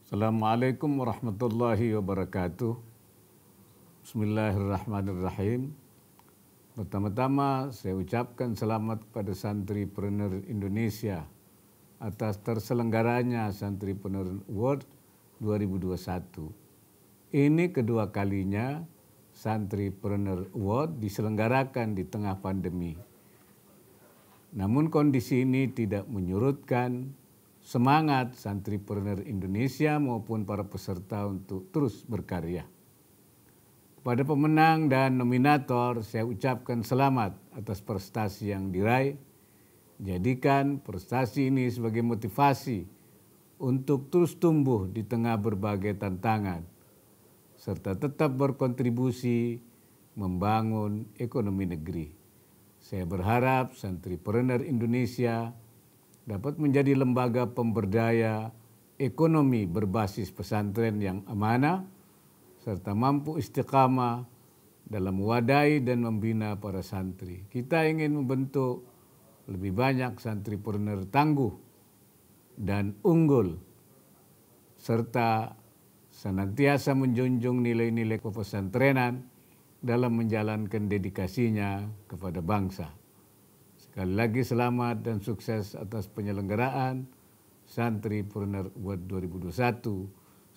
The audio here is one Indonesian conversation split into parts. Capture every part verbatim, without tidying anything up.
Assalamualaikum warahmatullahi wabarakatuh. Bismillahirrahmanirrahim. Pertama-tama saya ucapkan selamat kepada Santripreneur Indonesia atas terselenggaranya Santripreneur Award dua ribu dua puluh satu. Ini kedua kalinya Santripreneur Award diselenggarakan di tengah pandemi. Namun kondisi ini tidak menyurutkan semangat Santripreneur Indonesia maupun para peserta untuk terus berkarya. Kepada pemenang dan nominator, saya ucapkan selamat atas prestasi yang diraih. Jadikan prestasi ini sebagai motivasi untuk terus tumbuh di tengah berbagai tantangan, serta tetap berkontribusi membangun ekonomi negeri. Saya berharap Santripreneur Indonesia dapat menjadi lembaga pemberdaya ekonomi berbasis pesantren yang amanah, serta mampu istiqamah dalam mewadai dan membina para santri. Kita ingin membentuk lebih banyak santripreneur tangguh dan unggul, serta senantiasa menjunjung nilai-nilai kepesantrenan dalam menjalankan dedikasinya kepada bangsa. Sekali lagi selamat dan sukses atas penyelenggaraan Santripreneur Award dua ribu dua puluh satu.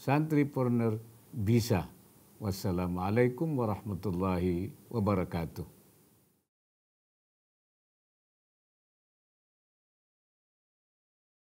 Santripreneur bisa. Wassalamualaikum warahmatullahi wabarakatuh.